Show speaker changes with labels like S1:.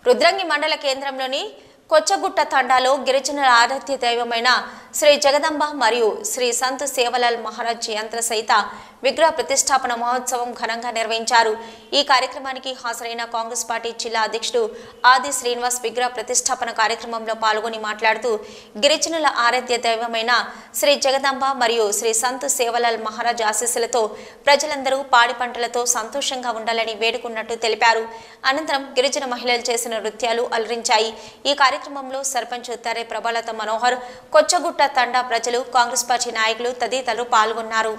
S1: రుద్రంగి మండల కేంద్రంలోని కొచ్చగుట్ట తండాలో గిరిజనుల ఆరాధ్య దైవమైన శ్రీ జగదంబ మరియు శ్రీ సంత్ సేవలాల్ మహారాజ్ యంత్ర సహిత విగ్రహ ప్రతిష్టాపన మహోత్సవం ఘనంగా నిర్వహించారు। ఈ కార్యక్రమానికి హాజరైన కాంగ్రెస్ పార్టీ జిల్లా అధ్యక్షుడు ఆది శ్రీనివాస్ విగ్రహ ప్రతిష్టాపన కార్యక్రమంలో పాల్గొని మాట్లాడుతూ గిరిజనుల ఆరాధ్య దైవమైన శ్రీ జగదంబ మరియు శ్రీ సంత్ సేవలాల్ మహారాజ్ ఆశీస్సులతో ప్రజలందరూ పాడి పంటలతో సంతోషంగా ఉండాలని వేడుకున్నట్టు తెలిపారు। అనంతరం గిరిజన మహిళలు చేసిన నృత్యాలు అలరించాయి। ఈ కార్యక్రమంలో సర్పంచ్ తరే ప్రభాలత మనోహర్, కొచ్చగుట్ట తండా ప్రజలు, కాంగ్రెస్ పార్టీ నాయకులు తదితరులు పాల్గొన్నారు।